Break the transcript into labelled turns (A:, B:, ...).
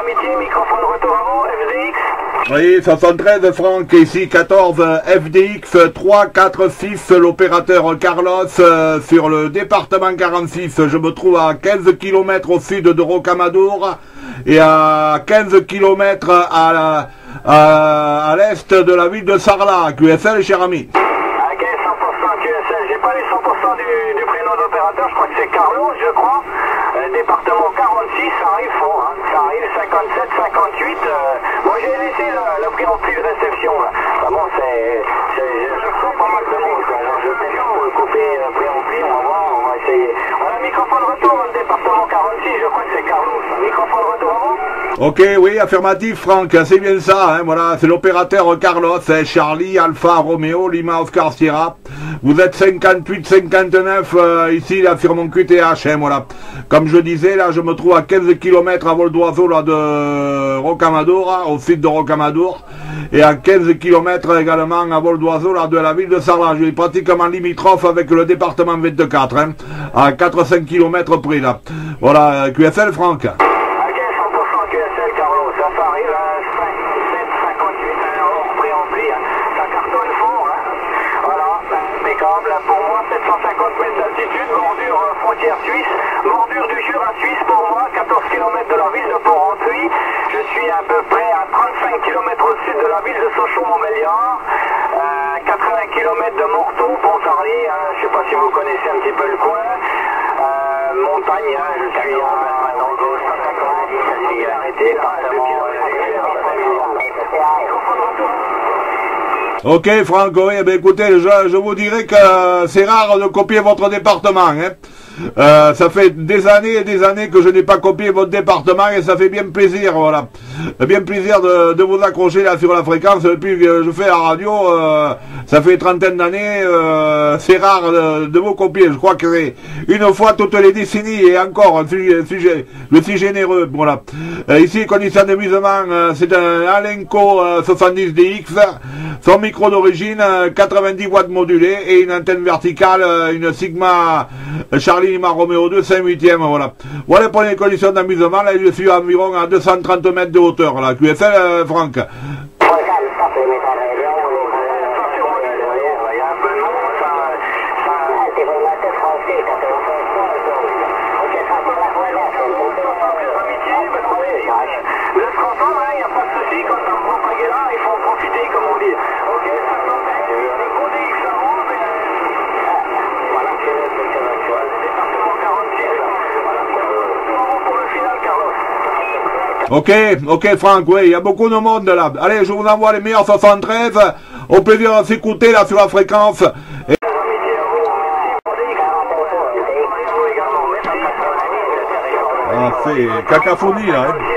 A: Amitié, microphone retour à vous, FDX.
B: Oui, 73 Franck, ici 14 FDX 346, l'opérateur Carlos sur le département 46. Je me trouve à 15 km au sud de Rocamadour et à 15 km à l'est de la ville de Sarlat, QSL, cher ami.
A: Ok, 100% QSL, j'ai pas les 100% du prénom d'opérateur, je crois que c'est Carlos, je crois. Département 46, ça arrive fort, hein. Ça arrive 57, 58. Moi j'ai laissé le prix en plus de réception là. Vraiment je sens pas mal de monde quoi. Alors je vais couper le prix en plus, on va voir, on va essayer. On a un microphone retour dans le département 46, je crois que c'est Carlos. Microphone retour à vous.
B: Ok, oui, affirmatif Franck, c'est bien ça, hein, voilà, c'est l'opérateur Carlos, hein, Charlie, Alpha, Romeo, Lima, Oscar, Sierra. Vous êtes 58, 59 ici là sur mon QTH, hein, voilà. Comme je disais, là je me trouve à 15 km à vol d'oiseau là de Rocamadour, hein, au sud de Rocamadour, et à 15 km également à vol d'oiseau là de la ville de Sarlat. Je suis pratiquement limitrophe avec le département 24, hein, à 4-5 km près là. Voilà, QSL Franck.
A: Pour moi, 750 mètres d'altitude, bordure frontière suisse, bordure du Jura suisse pour moi, 14 km de la ville de Port-Rentruy. Je suis à peu près à 35 km au sud de la ville de Sochaux-Montbéliard, 80 km de Morteau, Pontarlier, je ne sais pas si vous connaissez un petit peu le coin, montagne, je suis en gauche, 150, quasi arrêté,
B: Ok Franck, oui, ben écoutez, je vous dirais que c'est rare de copier votre département, hein. Ça fait des années et des années que je n'ai pas copié votre département et ça fait bien plaisir, voilà. Bien plaisir de vous accrocher là sur la fréquence. Depuis que je fais la radio, ça fait une trentaine d'années, c'est rare de vous copier. Je crois que c'est une fois toutes les décennies et encore, je suis généreux, voilà. Ici, condition d'amusement, c'est un Alenco 70DX, son micro d'origine, 90 watts modulé et une antenne verticale, une Sigma Charlie Lima Romeo 2, 5/8e, voilà. Voilà pour les conditions d'amusement, là je suis environ à 230 mètres de hauteur, là, QSL, Franck. Ok Franck, oui, il y a beaucoup de monde là. Allez, je vous envoie les meilleurs 73. Au plaisir de s'écouter là sur la fréquence. Et... Ah, c'est cacophonie là. Hein.